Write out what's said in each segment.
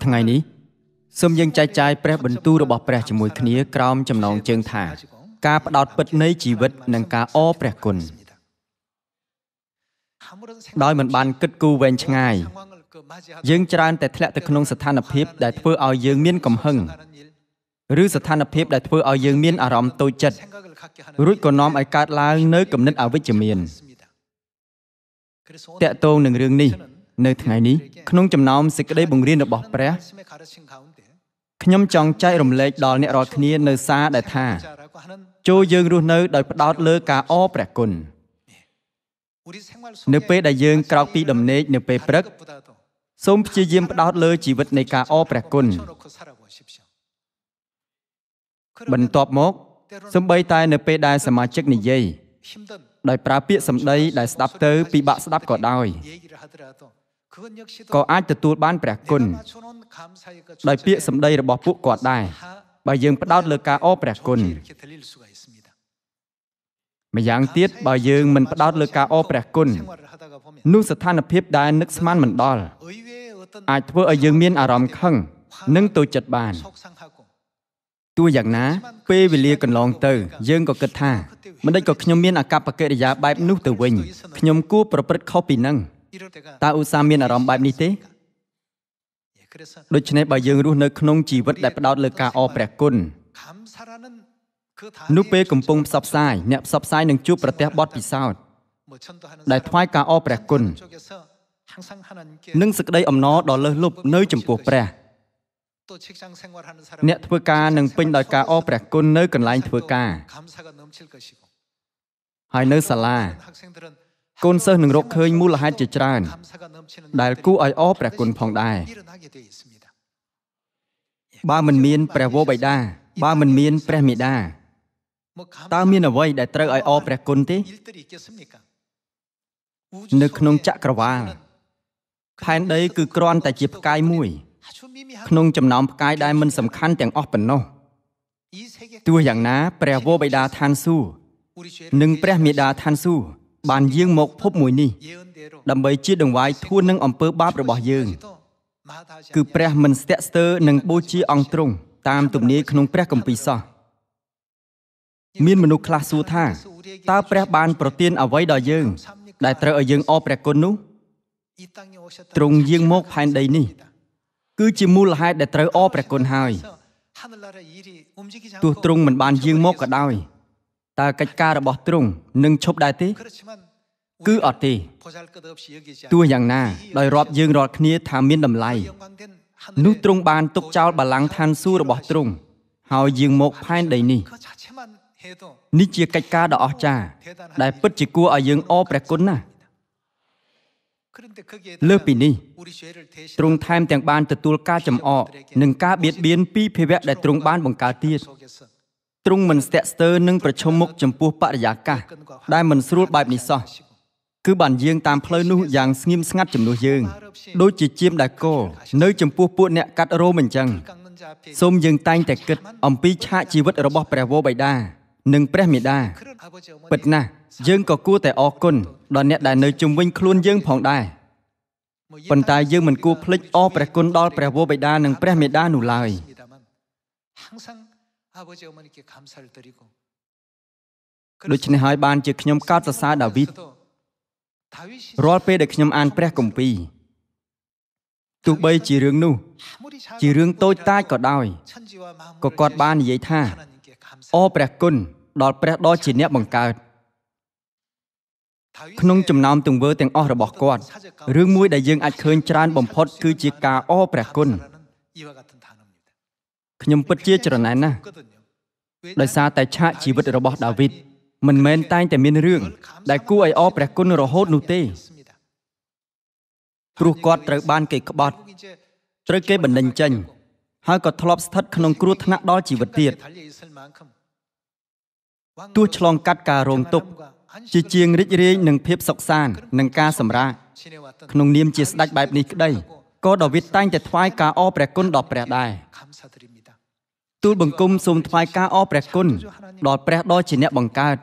ថ្ងៃនេះសូមយើងចែកចាយព្រះបន្ទូលរបស់ព្រះជាមួយគ្នាក្រោមចំណងជើងថាការផ្ដោតពិតនៃជីវិតនិងការអរព្រះគុណដោយមិនបានគិតគូរវែងឆ្ងាយយើងច្រើនតែធ្លាក់ទៅក្នុងស្ថានភាពដែលធ្វើឲ្យយើងមានកំហឹងឬស្ថានភាពដែលធ្វើឲ្យយើងមានអារម្មណ៍តូចចិត្តរួចក៏នាំឲ្យកើតឡើងនូវគំនិតអវិជ្ជមានតាក់ទងនឹងរឿងនេះនៅថ្ងៃនេះក្នុងចំណោមសេចក្តីបង្រៀនរបស់ព្រះខ្ញុំចង់ចែករំលែកដល់អ្នករាល់គ្នានៅសារដែលថាចូលយើងរស់នៅដោយផ្ដោតលើការអរព្រះគុណនៅពេលដែលយើងក្រោកពីដំណេកនៅពេលព្រឹកសូមព្យាយាមផ្ដោតលើជីវិតនៃការអរព្រះគុណបន្ទាប់មកសូម្បីតែនៅពេលដែលសមាជិកនិយាយដោយប្រើពាក្យសម្ដីដែលស្ដាប់ទៅពិបាកស្ដាប់ក៏ដោយក៏អាចទទួលបានព្រះគុណដោយពាក្យសម្ដីរបស់ពួកគាត់ដែរបើយើងផ្ដោតលើការអរព្រះគុណម្យ៉ាងទៀតបើយើងមិនផ្ដោតលើការអរព្រះគុណនោះស្ថានភាពដែលនឹកស្មានមិនដល់អាចធ្វើឲ្យយើងមានអារម្មណ៍ខឹងនិងតូចចិត្តបានទោះយ៉ាងណាពេលវេលាកន្លងទៅយើងក៏គិតថាមិនដេចក៏ខ្ញុំមានអាកប្បកិរិយាបែបនោះទៅវិញខ្ញុំគួរប្រព្រឹត្តខុសពីនឹងតើឧស្សាហ៍មានអារម្មណ៍បែបនេះទេដូច្នេះបើយើងរស់នៅក្នុងជីវិតដែលផ្ដោតលើការអរព្រះគុណនោះពេលកំពុងផ្សព្វផ្សាយអ្នកផ្សព្វផ្សាយនឹងជួបប្រទះបទពិសោធន៍ដែលថ្វាយការអរព្រះគុណនិងសេចក្តីអំណរដ៏លើសលប់នៅចំពោះព្រះអ្នកធ្វើការនឹងពេញដោយការអរព្រះគុណនៅកន្លែងធ្វើការហើយនៅសាលាកូនសិស្សនឹងរកឃើញមូលហេតុជាច្រើនដែលគួរឲ្យអរព្រះគុណផងដែរបើមិនមានព្រះវរបិតាបើមិនមានព្រះមេដាតើមានអ្វីដែលត្រូវឲ្យអរព្រះគុណទេនៅក្នុងចក្រវាឡផែនដីគឺគ្រាន់តែជាផ្កាយមួយក្នុងចំណោមផ្កាយដែលមិនសំខាន់ទាំងអស់ប៉ុណ្ណោះទោះយ៉ាងណាព្រះវរបិតាឋានសួគ៌និងព្រះមេដាឋានសួគ៌បានយាងមកភពមួយនេះដើម្បីជាដង្វាយធួននឹងអំពើបាបរបស់យើងគឺព្រះមិនស្ទាក់ស្ទើរនឹងបូជាអង្គទ្រង់តាមទំនាយក្នុងព្រះគម្ពីរសោះមានមនុស្សខ្លះសួរថាតើព្រះបានប្រទានអ្វីដល់យើងដែលត្រូវឲ្យយើងអរព្រះគុណនោះទ្រង់យាងមកផែនដីនេះគឺជាមូលហេតុដែលត្រូវអរព្រះគុណហើយទោះទ្រង់មិនបានយាងមកក៏ដោយតើកិច្ចការរបស់ទ្រង់នឹងឈប់ដែរទេគឺអត់ទេទោះយ៉ាងណាដោយរាប់យើងរាល់គ្នាថាមានតម្លៃនោះទ្រង់បានទុកចោលបល្ល័ង្កឋានសួគ៌របស់ទ្រង់ហើយយាងមកផែនដីនេះនេះជាកិច្ចការដ៏អស្ចារ្យដែលពិតជាគួរឲ្យយើងអរព្រះគុណណាស់លើសពីនេះទ្រង់ថែមទាំងបានទទួលការចំអកនិងការបៀតបៀនពីភាវៈដែលទ្រង់បានបង្កើតទៀតទ្រង់មិនស្ទាក់ស្ទើរនឹងប្រឈមមុខចំពោះបរិយាកាសដែលមិនស្រួលបែបនេះសោះគឺបានយាងតាមផ្លូវនោះយ៉ាងស្ងៀមស្ងាត់ជំនួសយើងដូចជាជាមដែលកនៅចំពោះពួកអ្នកកាត់រោមអញ្ចឹងសូមយើងតែងតែគិតអំពីឆាកជីវិតរបស់ព្រះវរបិតានិងព្រះមេដាពិតណាស់យើងក៏គួរតែអរគុណដល់អ្នកដែលនៅជុំវិញខ្លួនយើងផងដែរប៉ុន្តែយើងមិនគួរភ្លេចអរព្រះគុណដល់ព្រះវរបិតានិងព្រះមេដានោះឡើយដូច្នេះហើយបានជាខ្ញុំកោតសរសើរដាវីតរាល់ពេលដែលខ្ញុំអានព្រះគម្ពីរទោះបីជារឿងនោះជារឿងតូចតាចក៏ដោយក៏គាត់បាននិយាយថាអរព្រះគុណដល់ព្រះដ៏ជាអ្នកបង្កើតក្នុងចំណោមទង្វើទាំងអស់របស់គាត់រឿងមួយដែលយើងអាចឃើញច្រើនបំផុតគឺជាការអរព្រះគុណខ្ញុំពិតជាច្រណែនណាស់ដោយសារតែឆាកជីវិតរបស់ដាវីតមិនមែនតែងតែមានរឿងដែលគួរឲ្យអរព្រះគុណរហូតនោះទេព្រោះគាត់ត្រូវបានគេក្បត់ត្រូវគេបណ្តេញចេញហើយក៏ធ្លាប់ស្ថិតក្នុងគ្រោះថ្នាក់ដល់ជីវិតទៀតទោះឆ្លងកាត់ការរងទុក្ខជាជាងរីករាយនឹងភាពសុខសាន្តនិងការសម្រាកក្នុងនាមជាស្ដេចបែបនេះក្តីក៏ដាវីតតែងតែថ្វាយការអរព្រះគុណដល់ព្រះដែរទូលបង្គំសូមថ្វាយការអរព្រះគុណដល់ព្រះដ៏ជាអ្នកបង្កើត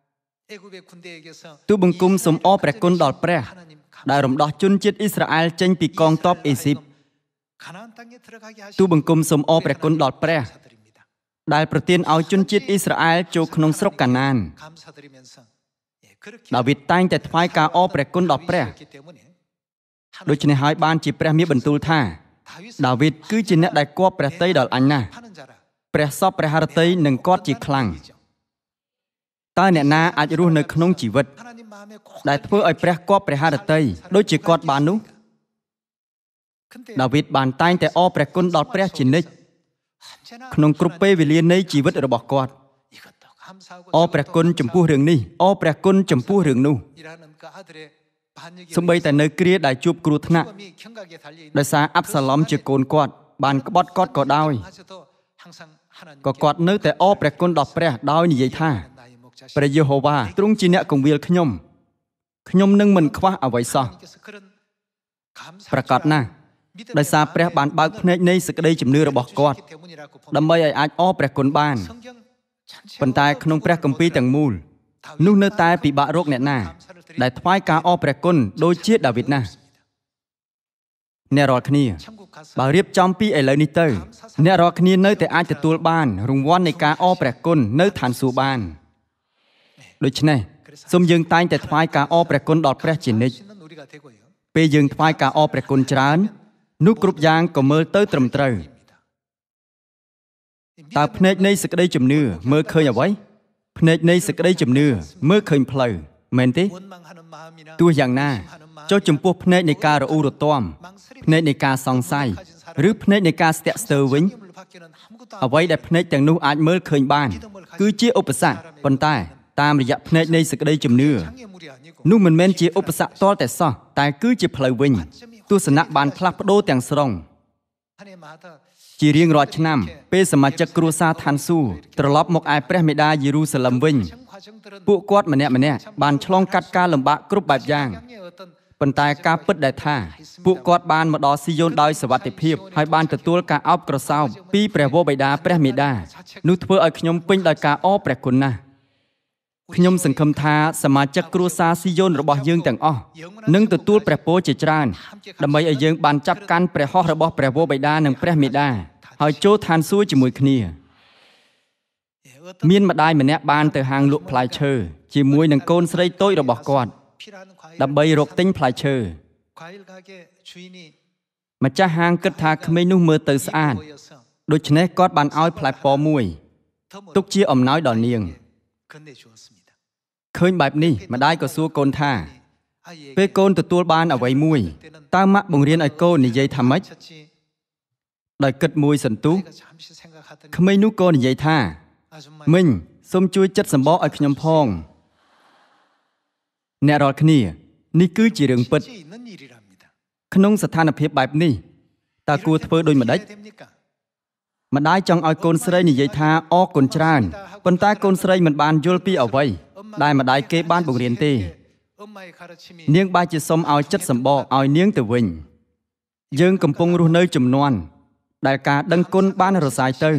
ទូលបង្គំសូមអរព្រះគុណដល់ព្រះដែលរំដោះជនជាតិអ៊ីស្រាអែលចេញពីកងទ័ពអេស៊ីបទូបង្គំសូមអរព្រះគុណដល់ព្រះដែលប្រទានឲ្យជនជាតិអ៊ីស្រាអែលចូលក្នុងស្រុកកាណានដាវីតតែងតែថ្វាយការអរព្រះគុណដល់ព្រះដូច្នេះហើយបានជាព្រះមានបន្ទូលថាដាវីតគឺជាអ្នកដែលគប់ព្រះតីដល់អញណាស់ព្រះសពព្រះハរតីនឹងគាត់ជាខ្លាំងតើអ្នកណាអាចរស់នៅក្នុងជីវិតដែលធ្វើឲ្យព្រះគប់ព្រះハរតីដូចជាគាត់បាននោះដាវីតបានតែងតែអរព្រះគុណដល់ព្រះជានិច្ចក្នុងគ្រប់ពេលវេលានៃជីវិតរបស់គាត់អរព្រះគុណចំពោះរឿងនេះអរព្រះគុណចំពោះរឿងនោះសូម្បីតែនៅគ្រាដែលជួបគ្រោះថ្នាក់ដោយសារអាប់សាឡុមជាកូនគាត់បានក្បត់គាត់ក៏ដោយក៏គាត់នៅតែអរព្រះគុណដល់ព្រះដោយនិយាយថាព្រះយេហូវ៉ាទ្រង់ជាអ្នកគង្វាលខ្ញុំនឹងមិនខ្វះអ្វីសោះប្រកាសណាស់ដោយសារព្រះបានបើកភ្នែកនៃសេចក្តីជំនឿរបស់គាត់ដើម្បីឲ្យអាចអរព្រះគុណបានប៉ុន្តែក្នុងព្រះគម្ពីរទាំងមូលនោះនៅតែពិបាករកអ្នកណាដែលថ្វាយការអរព្រះគុណដូចជាដាវីតណាស់អ្នករាល់គ្នាបើរៀបចំពីឥឡូវនេះទៅអ្នករាល់គ្នានៅតែអាចទទួលបានរង្វាន់នៃការអរព្រះគុណនៅឋានសួគ៌បានដូច្នេះសូមយើងតែងតែថ្វាយការអរព្រះគុណដល់ព្រះជានិច្ចពេលយើងថ្វាយការអរព្រះគុណច្រើននោះគ្រប់យ៉ាងក៏មើលទៅត្រឹមត្រូវតើភ្នែកនៃសេចក្តីជំនឿមើលឃើញអ្វីភ្នែកនៃសេចក្តីជំនឿមើលឃើញផ្លូវមែនទេទោះយ៉ាងណាចុះចំពោះភ្នែកនៃការរអ៊ូរទាំភ្នែកនៃការសង្ស័យឬភ្នែកនៃការស្ទាក់ស្ទើរវិញអ្វីដែលភ្នែកទាំងនោះអាចមើលឃើញបានគឺជាឧបសគ្គប៉ុន្តែតាមរយៈភ្នែកនៃសេចក្តីជំនឿនោះមិនមែនជាឧបសគ្គទាល់តែសោះតែគឺជាផ្លូវវិញទស្សនៈបានផ្លាស់ប្ដូរទាំងស្រុងជារៀងរាល់ឆ្នាំពេលសមាជិកគ្រួសារឋានសួគ៌ត្រឡប់មកឯព្រះមេដាយេរូសាឡឹមវិញពួកគាត់ម្នាក់បានឆ្លងកាត់ការលំបាកគ្រប់បែបយ៉ាងប៉ុន្តែការពិតដែលថាពួកគាត់បានមកដល់ស៊ីយ៉ូនដោយសុវត្ថិភាពហើយបានទទួលការអោបក្រសោបពីព្រះវរបិតាព្រះមេដានោះធ្វើឲ្យខ្ញុំពេញដោយការអរព្រះគុណណាស់ខ្ញុំសង្ឃឹមថាសមាជិកគ្រួសារស៊ីយ៉ូនរបស់យើងទាំងអស់នឹងទទួលព្រះពរជាច្រើនដើម្បីឲ្យយើងបានចាប់កាន់ព្រះហស្ថរបស់ព្រះវរបិតានិងព្រះមេដាហើយចូលឋានសួគ៌ជាមួយគ្នាមានម្ដាយម្នាក់បានទៅហាងលក់ផ្លែឈើជាមួយនឹងកូនស្រីតូចរបស់គាត់ដើម្បីរកទិញផ្លែឈើម្ចាស់ហាងគិតថាក្មេងនោះមើលទៅស្អាតដូច្នេះគាត់បានឲ្យផ្លែប៉មួយទុកជាអំណោយដល់នាងឃើញបែបនេះម្ដាយក៏សួរកូនថាពេលកូនទទួលបានអ្វីមួយតើម៉ាក់បង្រៀនឲ្យកូននិយាយថាម៉េចដោយគិតមួយសន្ទុះក្មេងនោះក៏និយាយថាមិញសូមជួយចិតសម្បកឲ្យខ្ញុំផងអ្នករាល់គ្នានេះគឺជារឿងពិតក្នុងស្ថានភាពបែបនេះតើគួរធ្វើដូចម្ដេចម្ដាយចង់ឲ្យកូនស្រីនិយាយថាអរគុណច្រើនប៉ុន្តែកូនស្រីមិនបានយល់ពីអ្វីដែលម្ដាយគេបានបង្រៀនទេនាងបែរជាសុំឲ្យចិតសម្បកឲ្យនាងទៅវិញយើងកំពុងរស់នៅជំនាន់ដែលការដឹងគុណបានរសាយទៅ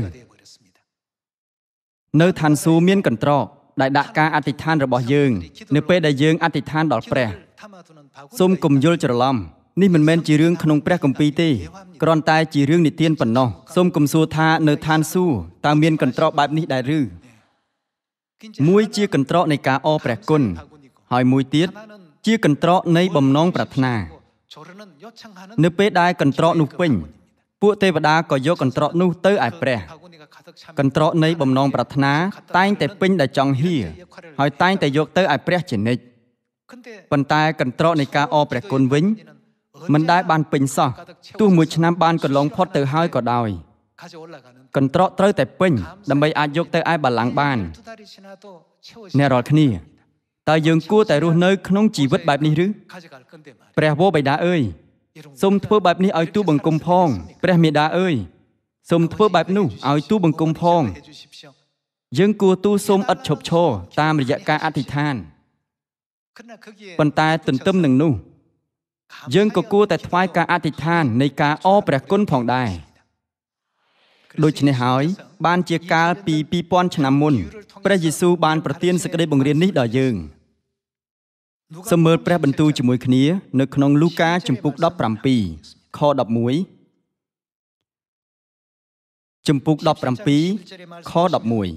នៅឋានសួគ៌មានកន្ត្រកដែលដាក់ការអធិដ្ឋានរបស់យើងនៅពេលដែលយើងអធិដ្ឋានដល់ព្រះសូមកុំយល់ច្រឡំនេះមិនមែនជារឿងក្នុងព្រះគម្ពីរទេគ្រាន់តែជារឿងនិទានប៉ុណ្ណោះសូមកុំសួរថានៅឋានសួគ៌តើមានកន្ត្រកបែបនេះដែរឬមួយជាកន្ត្រកនៃការអរព្រះគុណហើយមួយទៀតជាកន្ត្រកនៃបំណងប្រាថ្នានៅពេលដែលកន្ត្រកនោះពេញពួកទេវតាក៏យកកន្ត្រកនោះទៅឯព្រះកន្ត្រកនៃបំណងប្រាថ្នាតែងតែពេញដែលចង់ហៀហើយតែងតែយកទៅឲ្យព្រះជានិច្ចប៉ុន្តែកន្ត្រកនៃការអរព្រះគុណវិញមិនដែលបានពេញសោះទោះមួយឆ្នាំបានកន្លងផុតទៅហើយក៏ដោយកន្ត្រកត្រូវតែពេញដើម្បីអាចយកទៅឯបល្ល័ង្កបានអ្នករាល់គ្នាតើយើងគួរតែរស់នៅក្នុងជីវិតបែបនេះឬព្រះវរបិតាអើយសូមធ្វើបែបនេះឲ្យទូបង្គំផងព្រះមេដាអើយសូមធ្វើបែបនោះឲ្យទូបង្គំផងយើងគួរទូសូមឥតឈប់ឈរតាមរយៈការអធិដ្ឋានប៉ុន្តែទន្ទឹមនឹងនោះយើងក៏គួរតែថ្វាយការអធិដ្ឋាននៃការអរព្រះគុណផងដែរដូច្នេះហើយបានជាកាលពី 2000 ឆ្នាំមុនព្រះយេស៊ូវបានប្រទានសេចក្តីបង្រៀននេះដល់យើងសូមមើលព្រះបន្ទូលជាមួយគ្នានៅក្នុងលូកាជំពូក17ខ11 ជំពូក17 ខ 11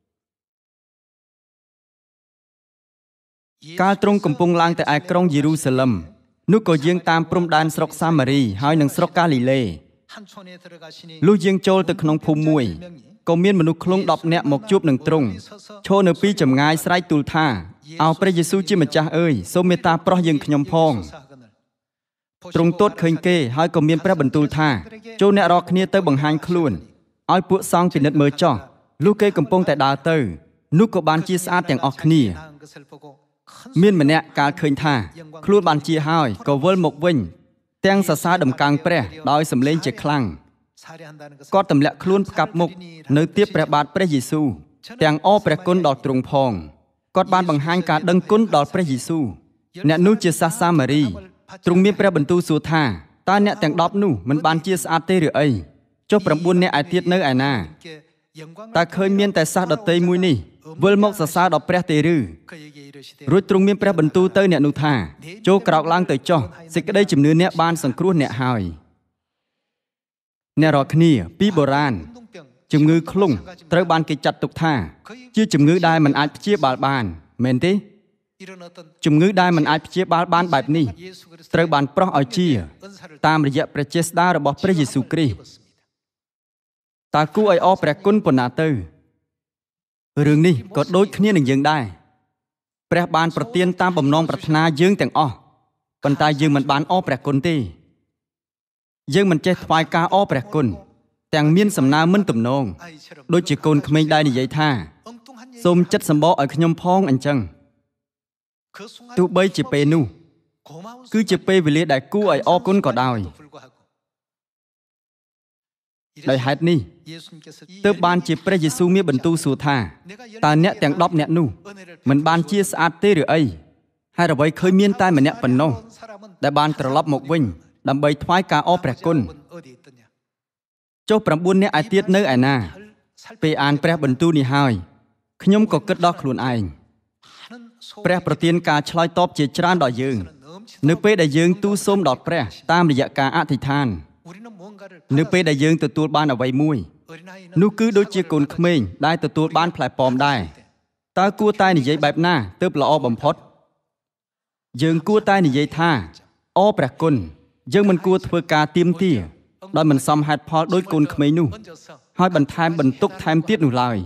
កាលទ្រង់កំពុងឡើងទៅឯក្រុងយេរូសាឡិមនោះក៏យាងតាមព្រំដែនស្រុកសាម៉ារីហើយនឹងស្រុកកាលីលេលុះយាងចូលទៅក្នុងភូមិមួយក៏មានមនុស្សឃ្លុង10នាក់មកជួបនឹងទ្រង់ឈរនៅពីចម្ងាយស្រែកទូលថាអោព្រះយេស៊ូវជាម្ចាស់អើយសូមមេត្តាប្រោះយើងខ្ញុំផងទ្រង់ទតឃើញគេហើយក៏មានព្រះបន្ទូលថាចូលអ្នករាល់គ្នាទៅបង្ហាញខ្លួនឲ្យពួកសង្ឃពិនិត្យមើលចោះលុះគេកំពុងតែដើរទៅនោះក៏បានជាស្អាតទាំងអស់គ្នាមានម្នាក់កាលឃើញថាខ្លួនបានជាហើយក៏វិលមកវិញទាំងសរសើរដំកើងព្រះដោយសំឡេងជាខ្លាំងគាត់ទម្លាក់ខ្លួនផ្កាប់មុខនៅទៀបព្រះបាទព្រះយេស៊ូវទាំងអរព្រះគុណដល់ទ្រង់ផងគាត់បានបង្ហាញការដឹងគុណដល់ព្រះយេស៊ូវអ្នកនោះជាសាសសាម៉ារីទ្រង់មានព្រះបន្ទូលសួរថាតើអ្នកទាំង10នោះមិនបានជាស្អាតទេឬអីចុះ9អ្នកឯទៀតនៅឯណាតើឃើញមានតែសាសដតីមួយនេះវិលមកសរសើរដល់ព្រះទេឬរួចទ្រង់មានព្រះបន្ទូលទៅអ្នកនោះថាចូលក្រោកឡើងទៅចុះសេចក្តីជំនឿអ្នកបានសង្គ្រោះអ្នកហើយអ្នករាល់គ្នាពីបុរាណជំងឺឃ្លុងត្រូវបានគេចាត់ទុកថាជាជំងឺដែលមិនអាចព្យាបាលបានមែនទេជំងឺដែលមិនអាចព្យាបាលបានបែបនេះត្រូវបានប្រោះឲ្យជាតាមរយៈព្រះចេស្តារបស់ព្រះយេស៊ូវគ្រីស្ទតើគួរឲ្យអរព្រះគុណប៉ុណ្ណាទៅរឿងនេះក៏ដូចគ្នានឹងយើងដែរព្រះបានប្រទានតាមបំណងប្រាថ្នាយើងទាំងអស់ប៉ុន្តែយើងមិនបានអរព្រះគុណទេយើងមិនចេះថ្វាយការអរព្រះគុណទាំងមានសំណើមិនទំនងដូចជាកូនក្មេងដែលនិយាយថាសូមចិត្តសម្បកឲ្យខ្ញុំផងអញ្ចឹងទោះបីជាពេលនោះគឺជាពេលវេលាដែលគួរឲ្យអរគុណក៏ដោយដោយហេតុនេះទើបបានជាព្រះយេស៊ូវមានបន្ទូលសួរថាតើអ្នកទាំង10អ្នកនោះមិនបានជាស្អាតទេឬអីហើយអ្វីឃើញមានតែម្នាក់ប៉ុណ្ណោះដែលបានត្រឡប់មកវិញដើម្បីថ្វាយការអរព្រះគុណចុះ9អ្នកឯទៀតនៅឯណាពេលអានព្រះបន្ទូលនេះហើយខ្ញុំក៏គិតដល់ខ្លួនឯងព្រះប្រទានការឆ្លើយតបជាច្រើនដល់យើងនៅពេលដែលយើងទូលសូមដល់ព្រះតាមរយៈការអធិដ្ឋាននៅពេលដែលយើងទទួលបានអ្វីមួយនោះគឺដូចជាកូនក្មេងដែលទទួលបានផ្លែប៉ោមដែរតើគួរតែនិយាយបែបណាទើបល្អបំផុតយើងគួរតែនិយាយថាអរព្រះគុណយើងមិនគួរធ្វើការទាមទារដោយមិនសមហេតុផលដោយកូនក្មេងនោះហើយបន្ថែមបន្ទុកថែមទៀតនោះឡើយ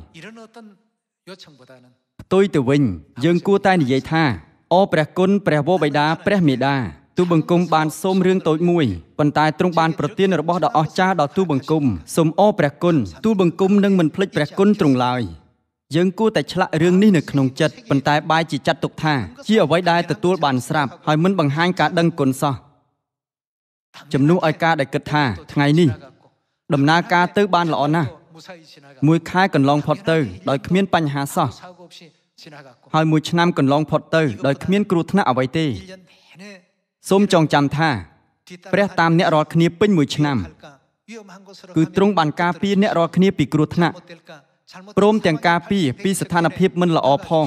ផ្ទុយទៅវិញយើងគួរតែនិយាយថាអរព្រះគុណព្រះវរបិតាព្រះមេដាទូបង្គំបានសូមរឿងតូចមួយប៉ុន្តែទ្រង់បានប្រទានរបស់ដ៏អស្ចារ្យដល់ទូបង្គំសូមអរព្រះគុណទូបង្គំនឹងមិនភ្លេចព្រះគុណទ្រង់ឡើយយើងគួរតែឆ្លាក់រឿងនេះនៅក្នុងចិត្តប៉ុន្តែបែរជាចាត់ទុកថាជាអ្វីដែលទទួលបានស្រាប់ហើយមិនបង្ហាញការដឹងគុណសោះជំនួសឲ្យការដែលគិតថាថ្ងៃនេះដំណើរការទៅបានល្អណាស់មួយខែកន្លងផុតទៅដោយគ្មានបញ្ហាសោះហើយមួយឆ្នាំកន្លងផុតទៅដោយគ្មានគ្រោះថ្នាក់អ្វីទេសូមចងចាំថាព្រះតាមអ្នករាល់គ្នាពេញមួយឆ្នាំគឺទ្រង់បានការពារអ្នករាល់គ្នាពីគ្រោះថ្នាក់ព្រមទាំងការពារពីស្ថានភាពមិនល្អផង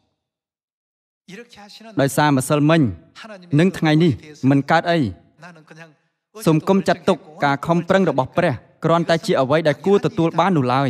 ដោយសារម្សិលមិញនឹងថ្ងៃនេះមិនកើតអីសូមកុំចាត់ទុកការខំប្រឹងរបស់ព្រះគ្រាន់តែជាអ្វីដែលគួរទទួលបាននោះឡើយ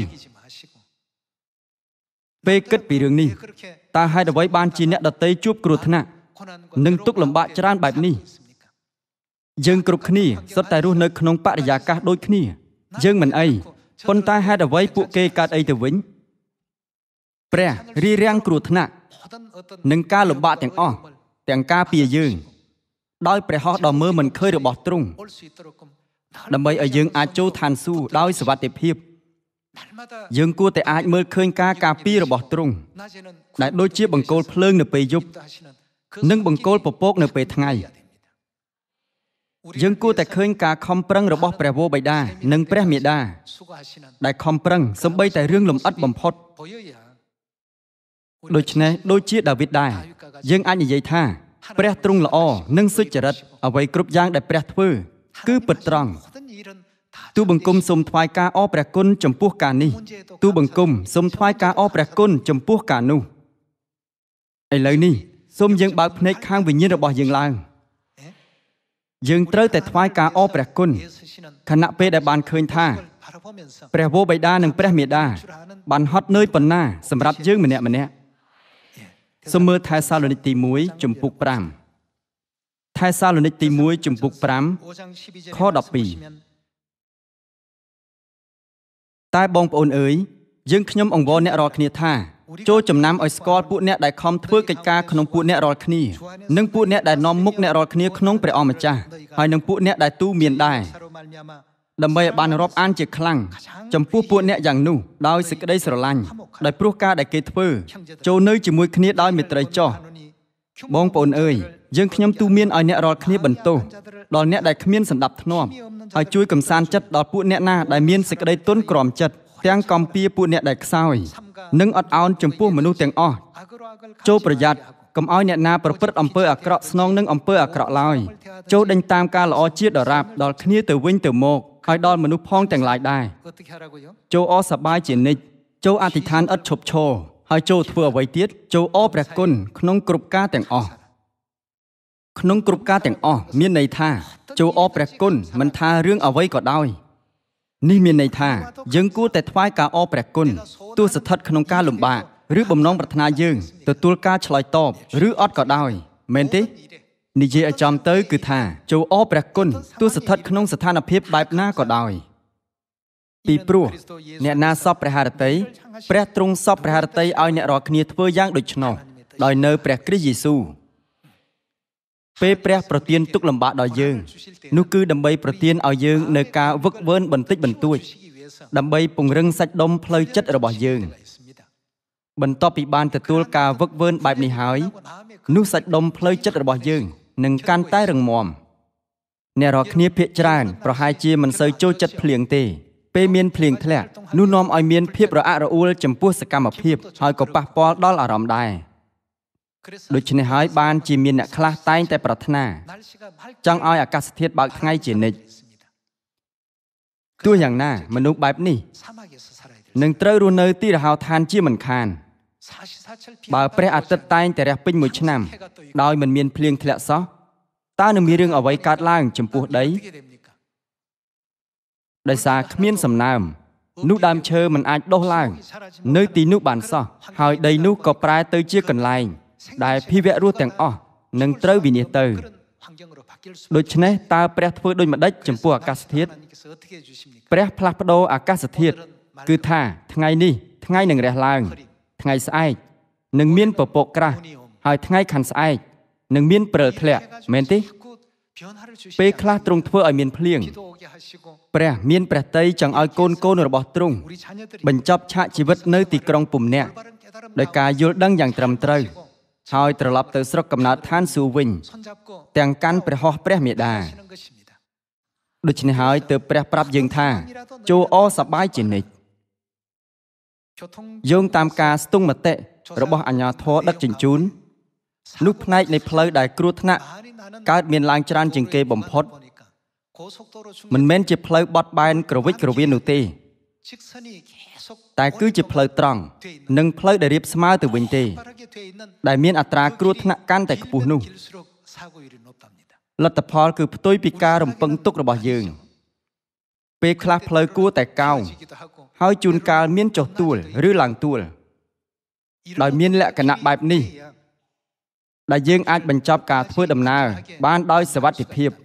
ពេលគិតពីរឿងនេះតើហេតុអ្វីបានជាអ្នកដទៃជួបគ្រោះថ្នាក់និងទុក្ខលំបាកច្រើនបែបនេះយើងគ្រប់គ្នាសុទ្ធតែរស់នៅក្នុងបរិយាកាសដូចគ្នាយើងមិនអីប៉ុន្តែហេតុអ្វីពួកគេកើតអីទៅវិញព្រះរារាំងគ្រោះថ្នាក់និងការលំបាកទាំងអស់ទាំងការពារយើងដោយព្រះហស្ថដ៏មើលមិនឃើញរបស់ទ្រង់ដើម្បីឲ្យយើងអាចចូលឋានសួគ៌ដោយសុវត្ថិភាពយើងគួរតែអាចមើលឃើញការការពាររបស់ទ្រង់ដែលដូចជាបង្គោលភ្លើងនៅពេលយប់និងបង្គោលពពកនៅពេលថ្ងៃយើងគួរតែឃើញការខំប្រឹងរបស់ព្រះវរបិតានិងព្រះមេដាដែលខំប្រឹងសូម្បីតែរឿងលម្អិតបំផុតដូច្នេះដូចជាដាវីតដែរយើងអាចនិយាយថាព្រះទ្រង់ល្អនិងសុចរិតអ្វីគ្រប់យ៉ាងដែលព្រះធ្វើគឺពិតត្រង់ទូបង្គំសូមថ្វាយការអរព្រះគុណចំពោះការនេះទូបង្គំសូមថ្វាយការអរព្រះគុណចំពោះការនោះឥឡូវនេះសូមយើងបើកភ្នែកខាងវិញ្ញាណរបស់យើងឡើងយើងត្រូវតែថ្វាយការអរព្រះគុណខណៈពេលដែលបានឃើញថាព្រះវរបិតានិងព្រះមាតាបានហត់នឿយប៉ុណ្ណាសម្រាប់យើងម្នាក់សូមមើលថេសាឡូនីកទី1ជំពូក5ថេសាឡូនីកទី1ជំពូក5ខ12តែបងប្អូនអើយយើងខ្ញុំអង្វរអ្នករាល់គ្នាថាចូលចំណាំឲ្យស្គាល់ពួកអ្នកដែលខំធ្វើកិច្ចការក្នុងពួកអ្នករាល់គ្នានិងពួកអ្នកដែលនាំមុខអ្នករាល់គ្នាក្នុងព្រះអង្គម្ចាស់ហើយនិងពួកអ្នកដែលទូមានដែរដើម្បីឲ្យបានរាប់អានជាខ្លាំងចំពោះពួកអ្នកយ៉ាងនោះដោយសេចក្តីស្រឡាញ់ដោយព្រោះការដែលគេធ្វើចូលនៅជាមួយគ្នាដោយមេត្រីចោះបងប្អូនអើយយើងខ្ញុំទូមានឲ្យអ្នករាល់គ្នាបន្ទោសដល់អ្នកដែលគ្មានសណ្ដាប់ធ្នាប់ហើយជួយកំសាន្តចិត្តដល់ពួកអ្នកណាដែលមានសេចក្តីទន់ក្រមចិត្តទាំងកំពៀពួកអ្នកដែលខ្សោយនិងអត់ឱនចំពោះមនុស្សទាំងអស់ចូលប្រយ័ត្នកុំឲ្យអ្នកណាប្រព្រឹត្តអំពើអាក្រក់ស្នងនឹងអំពើអាក្រក់ឡើយចូលដេញតាមការល្អជាដរាបដល់គ្នាទៅវិញទៅមកហើយដល់មនុស្សផងទាំងឡាយដែរចូលអសប្បាយជានិច្ចចូលអធិដ្ឋានឥតឈប់ឈរហើយចូលធ្វើអ្វីទៀតចូលអរព្រះគុណក្នុងគ្រប់ការទាំងអស់ក្នុងគ្រប់ការទាំងអស់មានន័យថាចូលអរព្រះគុណមិនថារឿងអ្វីក៏ដោយនេះមានន័យថាយើងគួរតែថ្វាយការអរព្រះគុណទោះស្ថិតក្នុងការលំបាកឬបំណងប្រាថ្នាយើងទទួលការឆ្លើយតបឬអត់ក៏ដោយមែនទេនិយាយឲ្យចំទៅគឺថាចូលអរព្រះគុណទោះស្ថិតក្នុងស្ថានភាពបែបណាក៏ដោយពីព្រោះអ្នកណាសពព្រះハរតីព្រះទ្រង់សពព្រះハរតីឲ្យអ្នករាល់គ្នាធ្វើយ៉ាងដូច្នោះដោយនៅព្រះគ្រីស្ទយេស៊ូវពេលព្រះប្រទានទុក្ខលំបាកដល់យើងនោះគឺដើម្បីប្រទានឲ្យយើងនៅការវឹកវើបន្តិចបន្តួចដើម្បីពង្រឹងសាច់ដុំផ្លូវចិត្តរបស់យើងបន្ទាប់ពីបានទទួលការវឹកវើបែបនេះហើយនោះសាច់ដុំផ្លូវចិត្តរបស់យើងនឹងកាន់តែរឹងមាំអ្នករាល់គ្នាភាគច្រើនប្រហែលជាមិនសូវចូលចិត្តភ្លៀងទេពេលមានភ្លៀងធ្លាក់នោះនាំឲ្យមានភាពរអាក់រអួលចំពោះសកម្មភាពហើយក៏ប៉ះពាល់ដល់អារម្មណ៍ដែរដូច្នេះហើយបានជាមានអ្នកខ្លះតែងតែប្រាថ្នាចង់ឲ្យអាកាសធាតុបើកថ្ងៃជានិច្ចទោះយ៉ាងណាមនុស្សបែបនេះនឹងត្រូវរស់នៅទីរហោឋានជាមិនខានបើព្រះអាទិត្យតែងតែរះពេញមួយឆ្នាំដោយមិនមានភ្លៀងធ្លាក់សោះតើនឹងមានរឿងអ្វីកើតឡើងចំពោះដីដោយសារគ្មានសំណើមនោះដើមឈើមិនអាចដុះឡើងនៅទីនោះបានសោះហើយដីនោះក៏ប្រែទៅជាកន្លែងដែលភីវៈរស់ទាំងអស់នឹងត្រូវវិនាសទៅដូច្នេះតើព្រះធ្វើដូចម្ដេចចំពោះអាកាសធាតុព្រះផ្លាស់ប្ដូរអាកាសធាតុគឺថាថ្ងៃនេះថ្ងៃនឹងរះឡើងថ្ងៃស្អែកនឹងមានពពកក្រាស់ហើយថ្ងៃខាន់ស្អែកនឹងមានព្រិលធ្លាក់មែនទេពេលខ្លះទ្រង់ធ្វើឲ្យមានភ្លៀងព្រះមានព្រះទ័យចង់ឲ្យកូនកូនរបស់ទ្រង់បញ្ចប់ឆាកជីវិតនៅទីក្រុងពុំនៈដោយការយល់ដឹងយ៉ាងត្រឹមត្រូវហើយត្រឡប់ទៅស្រុកកំណើតឋានសួគ៌វិញទាំងកាន់ព្រះហស្ថព្រះមាតាដូច្នេះហើយទើបព្រះប្រាប់យើងថាចូលអសប្បាយជានិច្ចយោងតាមការស្ទង់មតិរបស់អាជ្ញាធរដឹកជញ្ជូននោះផ្នែកនៃផ្លូវដែលគ្រោះថ្នាក់កើតមានឡើងច្រើនជាងគេបំផុតមិនមែនជាផ្លូវបត់បែនក្រវិចក្រវៀននោះទេតែគឺជាផ្លូវត្រង់និងផ្លូវដែលរាបស្មើទៅវិញទេដែលមានអត្រាគ្រោះថ្នាក់កាន់តែខ្ពស់នោះលទ្ធផលគឺផ្ទុយពីការរំពឹងទុករបស់យើងពេលខ្លះផ្លូវគួរតែកោងហើយជួនកាលមានចុះទួលឬឡើងទួលដោយមានលក្ខណៈបែបនេះដែលយើងអាចបញ្ចប់ការធ្វើដំណើរបានដោយសុវត្ថិភាព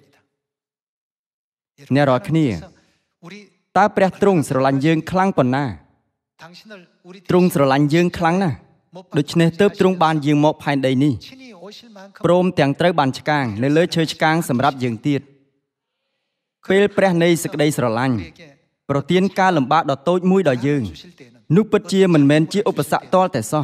អ្នករាល់គ្នាតើព្រះទ្រង់ស្រឡាញ់យើងខ្លាំងប៉ុណ្ណាទ្រង់ស្រឡាញ់យើងខ្លាំងណាស់ដូច្នេះទើបទ្រង់បានយើងមកផែនដីនេះព្រមទាំងត្រូវបានឆ្កាងនៅលើឈើឆ្កាងសម្រាប់យើងទៀតពេលព្រះនៃសេចក្តីស្រឡាញ់ប្រទានការលំបាកដ៏តូចមួយដល់យើងនោះពិតជាមិនមែនជាឧបសគ្គទាល់តែសោះ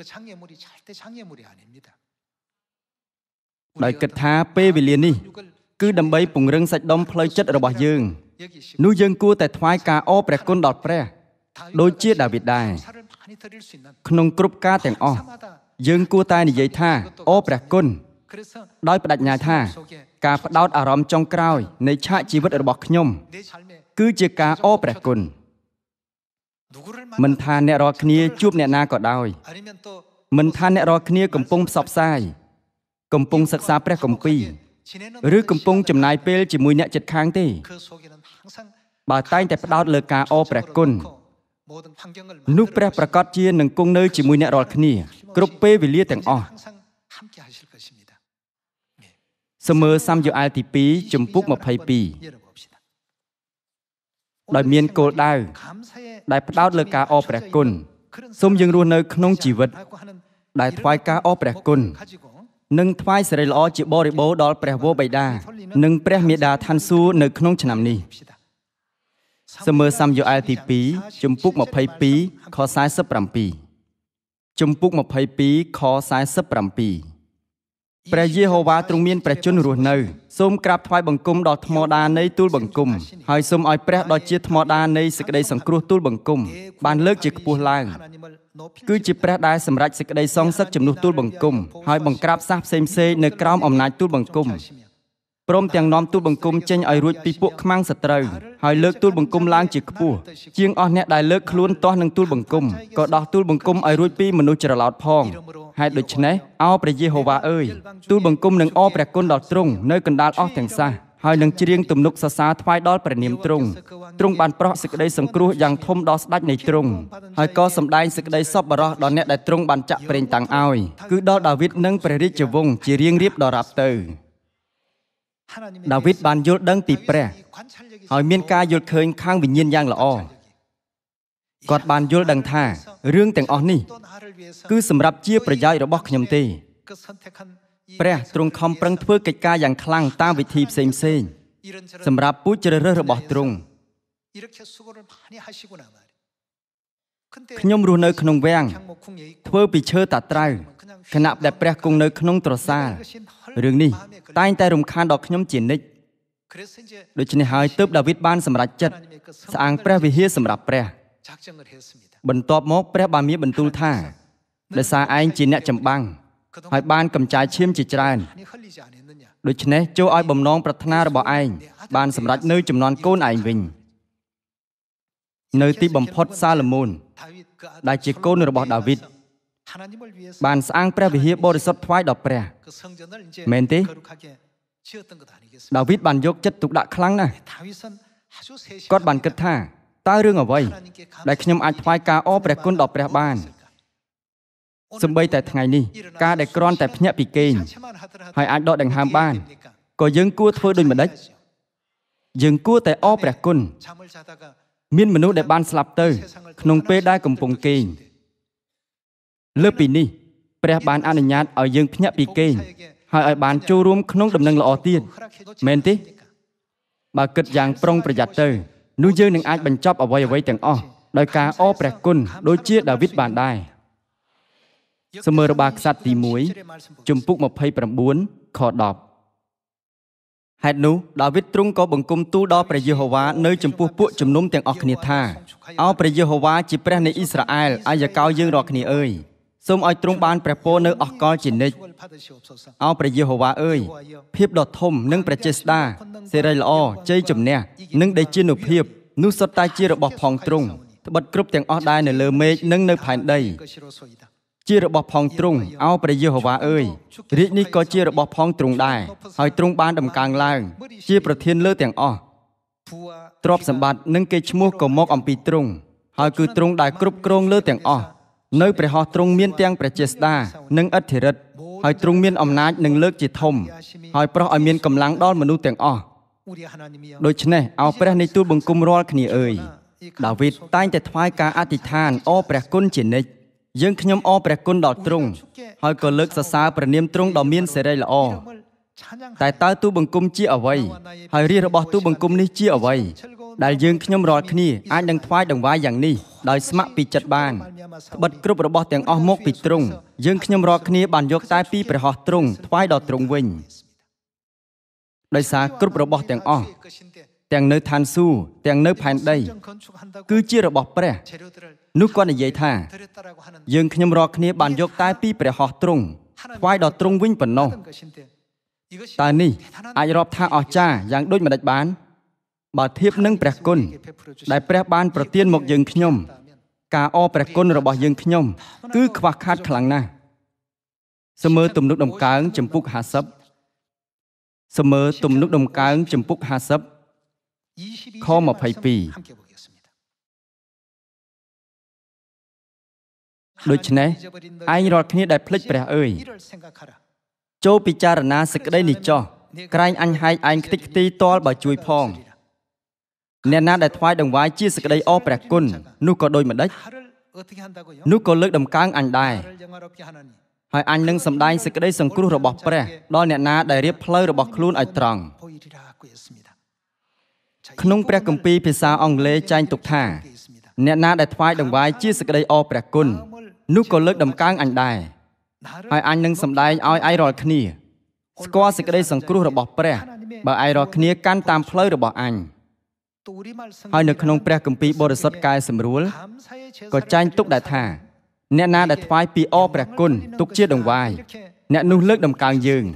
ដោយគិតថាពេលវេលានេះគឺដើម្បីពង្រឹងសាច់ដុំផ្លូវចិត្តរបស់យើងនោះយើងគួរតែថ្វាយការអរព្រះគុណដល់ព្រះដូចជាដាវីតដែរក្នុងគ្រប់ការទាំងអស់យើងគួរតែនិយាយថាអរព្រះគុណដោយបដិញ្ញាថាការផ្ដោតអារម្មណ៍ចុងក្រោយនៃឆាកជីវិតរបស់ខ្ញុំគឺជាការអរព្រះគុណមិនថាអ្នករាល់គ្នាជួបអ្នកណាក៏ដោយមិនថាអ្នករាល់គ្នាកំពុងផ្សព្វផ្សាយកំពុងសិក្សាព្រះគម្ពីរឬកំពុងចំណាយពេលជាមួយអ្នកជិតខាងទេបើតែងតែផ្ដោតលើការអរព្រះគុណនោះព្រះប្រកាសជានឹងគង់នៅជាមួយអ្នករាល់គ្នាគ្រប់ពេលវេលាទាំងអស់សំមើសាំយូអែលទី2ជំពូក22ដោយមានគោលដៅដែលផ្ដោតលើការអរព្រះគុណសូមយើងរស់នៅក្នុងជីវិតដែលថ្វាយការអរព្រះគុណនិងថ្វាយសិរីល្អជាបរិបូរណ៍ដល់ព្រះវរបិតានិងព្រះមាតាឋានសួគ៌នៅក្នុងឆ្នាំនេះសំមើសាំយូអែលទី2ជំពូក22ខ47ជំពូក22ខ47ព្រះយេហូវ៉ាទ្រង់មានព្រះជន្មរស់នៅសូមក្រាបថ្វាយបង្គំដល់ថ្មដានៃទូលបង្គំហើយសូមឲ្យព្រះដ៏ជាថ្មដានៃសេចក្តីសង្គ្រោះទូលបង្គំបានលើកជាខ្ពស់ឡើងគឺជាព្រះដែលសម្រេចសេចក្តីសងសឹកជំនួសទូលបង្គំហើយបង្ក្រាបសះផ្សេងៗនៅក្រោមអំណាចទូលបង្គំព្រមទាំងនាំទូលបង្គំចេញឲ្យរួចពីពួកខ្មាំងសត្រូវហើយលើកទូលបង្គំឡើងជាខ្ពស់ជាងអស់អ្នកដែលលើកខ្លួនទាស់នឹងទូលបង្គំក៏ដោះទូលបង្គំឲ្យរួចពីមនុស្សច្រឡោតផងហេតុដូច្នេះអោព្រះយេហូវ៉ាអើយទូលបង្គំនឹងអរព្រះគុណដល់ទ្រង់នៅកណ្ដាលអស់ទាំងសះហើយនឹងច្រៀងទំនុកសរសើរថ្វាយដល់ព្រះនាមទ្រង់ទ្រង់បានប្រោះសេចក្តីសង្គ្រោះយ៉ាងធំដល់ស្ដេចនៃទ្រង់ហើយក៏សម្ដែងសេចក្តីសប្បុរសដល់អ្នកដែលទ្រង់បានចាក់ប្រេងតាំងឲ្យគឺដល់ដាវីតនិងព្រះរាជវង្សជារៀងរៀបដរាបទៅដាវីតបានយល់ដឹងពីព្រះហើយមានការយល់ឃើញខាងវិញ្ញាណយ៉ាងល្អគាត់បានយល់ដឹងថារឿងទាំងអស់នេះគឺសម្រាប់ជាប្រយោជន៍របស់ខ្ញុំទេព្រះទ្រង់ខំប្រឹងធ្វើកិច្ចការយ៉ាងខ្លាំងតាមវិធីផ្សេងៗសម្រាប់ពូជជ្រើសរើសរបស់ទ្រង់ខ្ញុំរស់នៅក្នុងវាំងធ្វើពីឈើតាត្រៅខណៈដែលព្រះគង់នៅក្នុងត្រសាលរឿងនេះតែងតែរំខានដល់ខ្ញុំជានិច្ចដូច្នេះហើយទើបដាវីតបានសម្រេចចិត្តស្អាងព្រះវិហារសម្រាប់ព្រះបន្ទាប់មកព្រះបានមានបន្ទូលថាដោយសារឯងជាអ្នកចម្បាំងហើយបានកម្ចាយឈាមជាច្រើនដូច្នេះចូលឲ្យបំណងប្រាថ្នារបស់ឯងបានសម្រេចនៅចំនួនកូនឯងវិញនៅទីបំផុតសាឡូមោនដែលជាកូនរបស់ដាវីតបានស្អាងព្រះវិហារបរិសុទ្ធថ្វាយដល់ព្រះមែនទេដាវីតបានយកចិត្តទុកដាក់ខ្លាំងណាស់គាត់បានគិតថាតើរឿងអ្វីដែលខ្ញុំអាចថ្វាយការអរព្រះគុណដល់ព្រះបានសូម្បីតែថ្ងៃនេះការដែលគ្រាន់តែភ្ញាក់ពីគេងហើយអាចដកដង្ហើមបានក៏យើងគួរធ្វើដូចម្ដេចយើងគួរតែអរព្រះគុណមានមនុស្សដែលបានស្លាប់ទៅក្នុងពេលដែលកំពុងគេងលើពីនេះព្រះបានអនុញ្ញាតឲ្យយើងភ្ញាក់ពីគេងហើយឲ្យបានចូលរួមក្នុងដំណឹងល្អទៀតមែនទេបើគិតយ៉ាងប្រុងប្រយ័ត្នទៅនោះយើងនឹងអាចបញ្ចប់អ្វីទាំងអស់ដោយការអរព្រះគុណដូចជាដាវីតបានដែរសំមើរបាក្សត្រទី1ជំពូក29ខ10ហេតុនោះដាវីតទ្រង់ក៏បង្គំទូលដល់ព្រះយេហូវ៉ានៅចំពោះពួកជំនុំទាំងអស់គ្នាថាអោព្រះយេហូវ៉ាជាព្រះនៃអ៊ីស្រាអែលអាយកោយើងរាល់គ្នាអើយសូមឲ្យទ្រង់បានព្រះពរនៅអស់កលជានិច្ចអោព្រះយេហូវ៉ាអើយភាពដ៏ធំនិងព្រះចេស្តាសេរីល្អជ័យជំនះនិងដេជានុភាពនោះសុទ្ធតែជារបស់ផងទ្រង់ត្បិតគ្រប់ទាំងអស់ដែលនៅលើមេឃនិងនៅផែនដីជារបស់ផងទ្រង់អោព្រះយេហូវ៉ាអើយរាជនេះក៏ជារបស់ផងទ្រង់ដែរហើយទ្រង់បានដំកើងឡើងជាប្រធានលើទាំងអស់ទ្រព្យសម្បត្តិនិងកេរ្តិ៍ឈ្មោះក៏មកអំពីទ្រង់ហើយគឺទ្រង់ដែលគ្រប់គ្រងលើទាំងអស់នៅព្រះហស្ថទ្រង់មានទាំងព្រះចេស្តានិងឥទ្ធិឫទ្ធិហើយទ្រង់មានអំណាចនឹងលើកជាធំហើយប្រោះឲ្យមានកម្លាំងដល់មនុស្សទាំងអស់ដូច្នេះអោព្រះនៃទូលបង្គំរាល់គ្នាអើយដាវីតតែងតែថ្វាយការអធិដ្ឋានអរព្រះគុណជានិច្ចយើងខ្ញុំអរព្រះគុណដល់ទ្រង់ហើយក៏លើកសរសើរព្រះនាមទ្រង់ដ៏មានសេរីល្អតែតើទូលបង្គំជាអ្វីហើយរាជរបស់ទូលបង្គំនេះជាអ្វីដែលយើងខ្ញុំរាល់គ្នាអាចនឹងថ្វាយដង្វាយយ៉ាងនេះដោយស្ម័គ្រពីចិត្តបានត្បិតគ្រប់របស់ទាំងអស់មកពីទ្រង់យើងខ្ញុំរាល់គ្នាបានយកតែពីព្រះហស្ថទ្រង់ថ្វាយដល់ទ្រង់វិញដោយសារគ្រប់របស់ទាំងអស់ទាំងនៅឋានសួគ៌ទាំងនៅផែនដីគឺជារបស់ព្រះនោះគាត់និយាយថាយើងខ្ញុំរាល់គ្នាបានយកតែពីព្រះហស្ថទ្រង់ថ្វាយដល់ទ្រង់វិញប៉ុណ្ណោះតើនេះអាចរាប់ថាអស្ចារ្យយ៉ាងដូចម្តេចបានបើធៀបនឹងព្រះគុណដែលព្រះបានប្រទានមកយើងខ្ញុំការអរព្រះគុណរបស់យើងខ្ញុំគឺខ្វះខាតខ្លាំងណាស់សំមើទំនុកដំកើងចំពុក50សំមើទំនុកដំកើងចំពុក50 ខ22ដូច្នេះឯងរាល់គ្នាដែលភ្លេចព្រះអើយចូលពិចារណាសេចក្តីនេះចោះក្រែងអញហែកឯងខ្ទេចខ្ទីទាល់បើជួយផងអ្នកណាដែលថ្វាយដង្វាយជាសេចក្តីអរព្រះគុណនោះក៏ដូចម្ដេចនោះក៏លើកដំកើងអញដែរហើយអញនឹងសម្ដែងសេចក្តីសង្គ្រោះរបស់ព្រះដល់អ្នកណាដែលរៀបផ្លូវរបស់ខ្លួនឲ្យត្រង់ក្នុងព្រះគម្ពីរភាសាអង់គ្លេសចែងទុកថាអ្នកណាដែលថ្វាយដង្វាយជាសេចក្តីអរព្រះគុណនោះក៏លើកដំកើងអញដែរហើយអញនឹងសម្ដែងឲ្យឯងរាល់គ្នាស្គាល់សេចក្តីសង្គ្រោះរបស់ព្រះបើឯងរាល់គ្នាកាន់តាមផ្លូវរបស់អញហើយនៅក្នុងព្រះគម្ពីរបរិសុទ្ធកែសម្រួលក៏ចែងទុកដែរថាអ្នកណាដែលថ្វាយពីអរព្រះគុណទុកជាដង្វាយអ្នកនោះលើកដំកើងយើង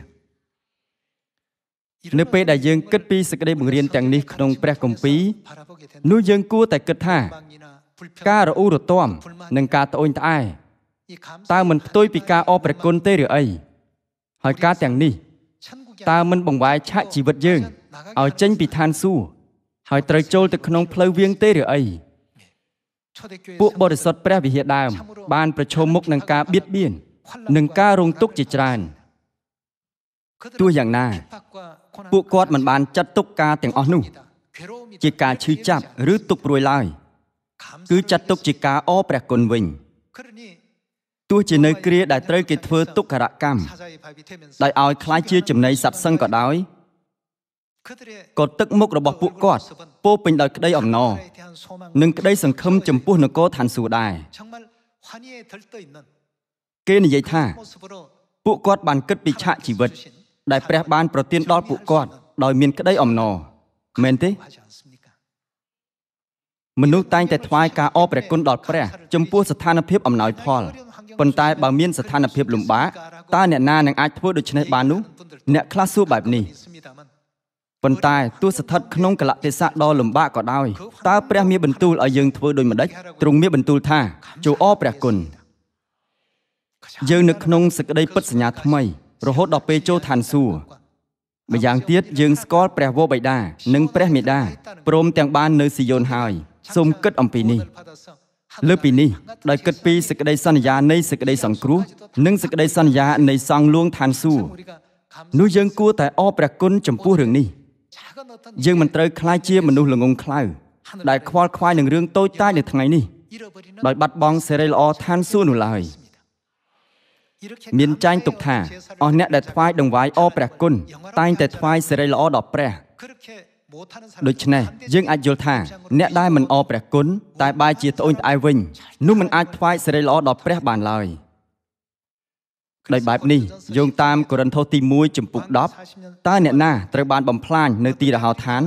នៅពេលដែលយើងគិតពីសេចក្តីបង្រៀនទាំងនេះក្នុងព្រះគម្ពីរនោះយើងគួរតែគិតថាការរអ៊ូរទាំនិងការត្អូញត្អែតើមិនផ្ទុយពីការអរព្រះគុណទេឬអីហើយការទាំងនេះតើមិនបង្វែរឆាកជីវិតយើងឲ្យចេញពីឋានសួគ៌ហើយត្រូវចូលទៅក្នុងផ្លូវវាងទេឬអីពួកបរិសុទ្ធព្រះវិហារដើមបានប្រឈមមុខនឹងការបៀតបៀននិងការរងទុក្ខជាច្រើនទោះយ៉ាងណាពួកគាត់មិនបានចាត់ទុកការទាំងអស់នោះជាការឈឺចាប់ឬទុក្ខព្រួយឡើយគឺចាត់ទុកជាការអរព្រះគុណវិញទោះជានៅគ្រាដែលត្រូវគេធ្វើទុក្ខរកម្មដោយឲ្យខ្លាចជាចំណីសត្វសឹងក៏ដោយក៏ទឹកមុខរបស់ពួកគាត់ពោពេញដោយក្តីអំណរនិងក្តីសង្ឃឹមចំពោះនគរឋានសួគ៌ដែរគេនិយាយថាពួកគាត់បានគិតពីឆាកជីវិតដែលព្រះបានប្រទានដល់ពួកគាត់ដោយមានក្តីអំណរមែនទេមនុស្សតែងតែថ្វាយការអរព្រះគុណដល់ព្រះចំពោះស្ថានភាពអំណោយផលប៉ុន្តែបើមានស្ថានភាពលំបាកតើអ្នកណានឹងអាចធ្វើដូច្នេះបាននោះអ្នកខ្លះសួរបែបនេះប៉ុន្តែទោះស្ថិតក្នុងកលៈទេសៈដ៏លំបាកក៏ដោយតើព្រះមានបន្ទូលឲ្យយើងធ្វើដូចម្ដេចទ្រង់មានបន្ទូលថាចូលអរព្រះគុណយើងនៅក្នុងសេចក្តីពិតសញ្ញាថ្មីរហូតដល់ពេលចូលឋានសួគ៌ម្យ៉ាងទៀតយើងស្គាល់ព្រះវរបិតានិងព្រះមេដាព្រមទាំងបាននៅស៊ីយ៉ូនហើយសូមគិតអំពីនេះលើពីនេះដោយគិតពីសេចក្តីសន្យានៃសេចក្តីសង្គ្រោះនិងសេចក្តីសន្យានៃសង់លួងឋានសួគ៌នោះយើងគួរតែអរព្រះគុណចំពោះរឿងនេះយើងមិនត្រូវក្លាយជាមនុស្សល្ងង់ខ្លៅដែលខ្វល់ខ្វាយនឹងរឿងតូចតាចនៅថ្ងៃនេះដោយបាត់បង់សេរីល្អឋានសួគ៌នោះឡើយមានចែងទុកថាអស់អ្នកដែលថ្វាយដង្វាយអរព្រះគុណតែងតែថ្វាយសេរីល្អដល់ព្រះដូច្នេះយើងអាចយល់ថាអ្នកដែលមិនអរព្រះគុណតែបែរជាត្អូញត្អែវិញនោះមិនអាចថ្វាយសេរីល្អដល់ព្រះបានឡើយដោយបែបនេះយោងតាមកូរិនថូសទី1ចំពុក10តើអ្នកណាត្រូវបានបំផ្លាញនៅទីរហោឋាន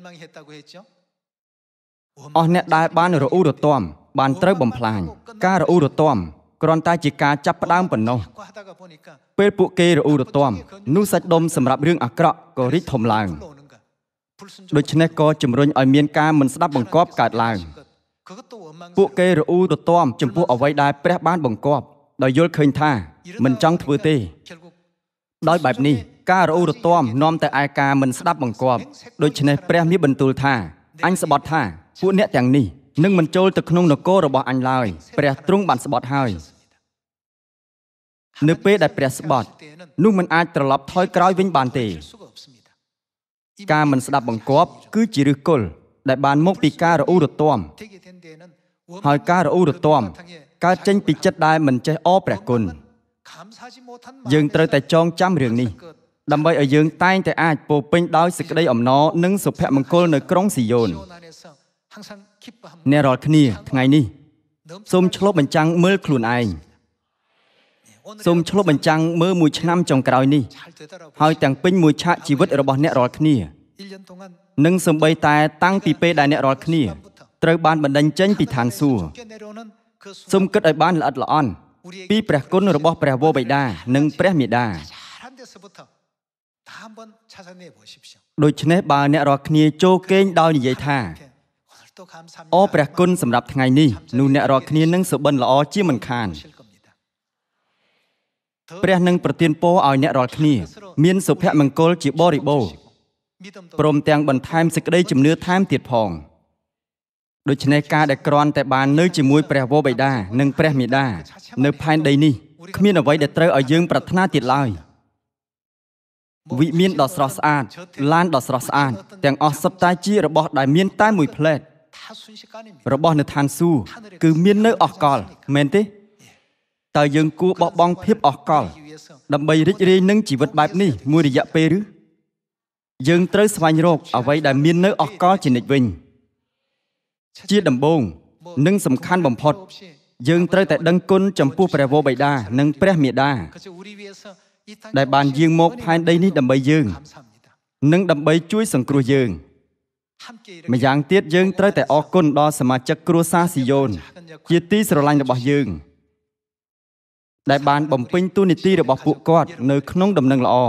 អស់អ្នកដែលបានរអ៊ូរទាំបានត្រូវបំផ្លាញការរអ៊ូរទាំគ្រាន់តែជាការចាប់ផ្ដើមប៉ុណ្ណោះពេលពួកគេរអ៊ូរទាំនោះសាច់ដុំសម្រាប់រឿងអាក្រក់ក៏រីកធំឡើងដូច្នេះក៏ជំរុញឲ្យមានការមិនស្ដាប់បង្គាប់កើតឡើងពួកគេរអ៊ូរទាំចំពោះអ្វីដែលព្រះបានបង្គាប់ដោយយល់ឃើញថាមិនចង់ធ្វើទេដោយបែបនេះការរអ៊ូរទាំនាំតែឯការមិនស្ដាប់បង្គាប់ដូច្នេះព្រះមានបន្ទូលថាអញស្បត់ថាពួកអ្នកទាំងនេះនឹងមិនចូលទៅក្នុងនគររបស់អញឡើយព្រះទ្រង់បានស្បត់ហើយនៅពេលដែលព្រះស្បត់នោះមិនអាចត្រឡប់ថយក្រោយវិញបានទេការមិនស្ដាប់បង្គាប់គឺជាឫសគល់ដែលបានមកពីការរអ៊ូរទាំហើយការរអ៊ូរទាំកើតចេញពីចិត្តដែលមិនចេះអរព្រះគុណយើងត្រូវតែចងចាំរឿងនេះដើម្បីឲ្យយើងតែងតែអាចពោពេញដោយសេចក្តីអំណរនិងសុភមង្គលនៅក្រុងស៊ីយ៉ូនអ្នករាល់គ្នាថ្ងៃនេះសូមឆ្លុះបញ្ចាំងមើលខ្លួនឯងសូមឆ្លុះបញ្ចាំងមើលមួយឆ្នាំចុងក្រោយនេះហើយទាំងពេញមួយឆាកជីវិតរបស់អ្នករាល់គ្នានិងសូម្បីតែតាំងពីពេលដែលអ្នករាល់គ្នាត្រូវបានបណ្ដេញចេញពីឋានសួគ៌សូមគិតឲ្យបានល្អិតល្អន់ពីព្រះគុណរបស់ព្រះវរបិតានិងព្រះមេដាដូច្នេះបើអ្នករាល់គ្នាចូលគេងដោយនិយាយថាអរព្រះគុណសម្រាប់ថ្ងៃនេះនោះអ្នករាល់គ្នានឹងសុបិនល្អជាមិនខានព្រះនឹងប្រទានពរឲ្យអ្នករាល់គ្នាមានសុភមង្គលជាបរិបូរណ៍ព្រមទាំងបន្ថែមសេចក្តីជំនឿថែមទៀតផងដូច្នេះការដែលគ្រាន់តែបាននៅជាមួយព្រះវរបិតានិងព្រះមាតានៅផែនដីនេះគ្មានអ្វីដែលត្រូវឲ្យយើងប្រាថ្នាទៀតឡើយវិមានដ៏ស្រស់ស្អាតឡានដ៏ស្រស់ស្អាតទាំងអស់សុទ្ធតែជារបស់ដែលមានតែមួយផ្លែតរបស់នៅឋានសួគ៌គឺមាននៅអស់កលមែនទេតើយើងគួរបោះបង់ភាពអស់កលដើម្បីរីករាយនឹងជីវិតបែបនេះមួយរយៈពេលឬយើងត្រូវស្វែងរកអ្វីដែលមាននៅអស់កលជានិច្ចវិញជាដំបូងនិងសំខាន់បំផុតយើងត្រូវតែដឹងគុណចំពោះព្រះវរបិតានិងព្រះមាតាដែលបានយាងមកផែនដីនេះដើម្បីយើងនិងដើម្បីជួយសង្គ្រោះយើងម្យ៉ាងទៀតយើងត្រូវតែអរគុណដល់សមាជិកគ្រួសារស៊ីយ៉ូនជាទីស្រឡាញ់របស់យើងដែលបានបំពេញតួនាទីរបស់ពួកគាត់នៅក្នុងដំណឹងល្អ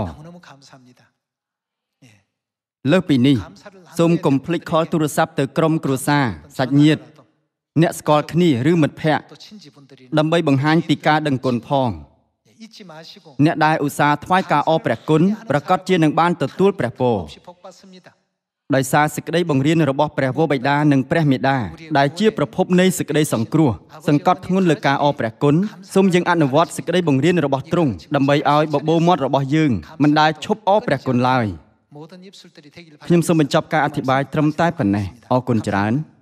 លើសពីនេះសូមកុំភ្លេចខលទូរស័ព្ទទៅក្រុមគ្រួសារសាច់ញាតិអ្នកស្គាល់គ្នាឬមិត្តភ័ក្តិដើម្បីបង្ហាញពីការដឹងគុណផងអ្នកដែលឧស្សាហ៍ថ្វាយការអរព្រះគុណប្រកាសជានឹងបានទទួលព្រះពរដោយសារសេចក្តីបង្រៀនរបស់ព្រះវរបិតានិងព្រះមាតាដែលជាប្រភពនៃសេចក្តីសង្គ្រោះសង្កត់ធ្ងន់លើការអរព្រះគុណសូមយើងអនុវត្តសេចក្តីបង្រៀនរបស់ទ្រង់ដើម្បីឲ្យបបោរមាត់របស់យើងមិនដែលឈប់អរព្រះគុណឡើយខ្ញុំសូមបញ្ចប់ការអធិប្បាយត្រឹមតែប៉ុណ្ណេះអរគុណច្រើន